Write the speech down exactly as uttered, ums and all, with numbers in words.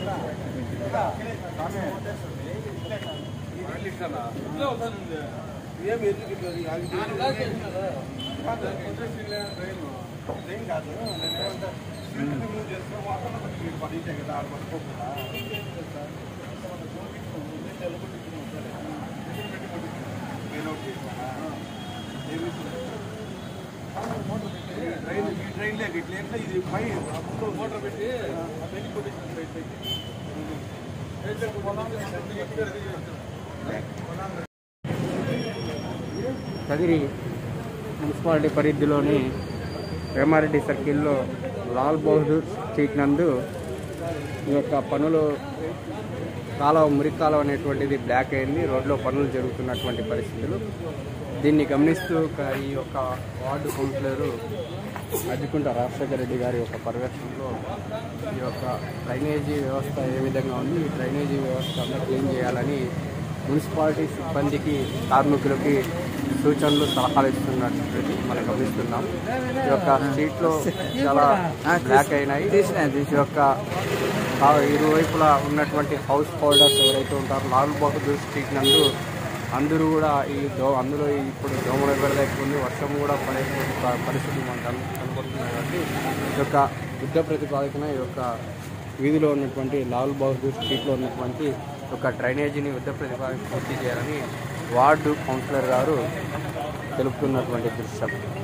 Train లేక ఇట్లా ఎంత ఇది పై మోటార్ పెట్టి కదిరి మున్సిపాలిటీ పరిధిలోని వేమారెడ్డి సర్కిల్లో లాల్ బహదూర్ స్ట్రీట్ నందు ఈ యొక్క పనులు కాలువ మురికి కాలువ అనేటువంటిది బ్లాక్ అయింది. రోడ్లో పనులు జరుగుతున్నటువంటి పరిస్థితులు. దీన్ని గమనిస్తూ ఈ యొక్క వార్డు కౌన్సిలరు అజ్జికుంట రాజశేఖర రెడ్డి గారి యొక్క పర్యవేక్షణలో ఈ యొక్క డ్రైనేజీ వ్యవస్థ ఏ విధంగా ఉంది, ఈ డ్రైనేజీ వ్యవస్థ అంతా క్లీన్ చేయాలని మున్సిపాలిటీ సిబ్బందికి కార్మికులకి సూచనలు సలహాలు ఇస్తున్నట్టు మనం గమనిస్తున్నాం. ఈ యొక్క స్ట్రీట్లో చాలా బ్లాక్ అయినాయి. ఈ యొక్క ఇరువైపులా ఉన్నటువంటి హౌస్ హోల్డర్స్ ఎవరైతే ఉంటారో లాల్ బహదూర్ స్ట్రీట్ నందు అందరూ కూడా ఈ దో అందులో ఇప్పుడు దోమల బెడద ఎక్కువ ఉంది, వర్షం కూడా పడే పరిస్థితి మనకు కనపడుతుంది. కాబట్టి ఈ యొక్క యుద్ధ ప్రతిపాదన ఈ యొక్క వీధిలో ఉన్నటువంటి లాల్ బహదూర్ స్ట్రీట్లో ఉన్నటువంటి ఒక డ్రైనేజీని యుద్ధ ప్రతిపాదన పూర్తి చేయాలని వార్డు కౌన్సిలర్ గారు తెలుపుతున్నటువంటి దృశ్యం.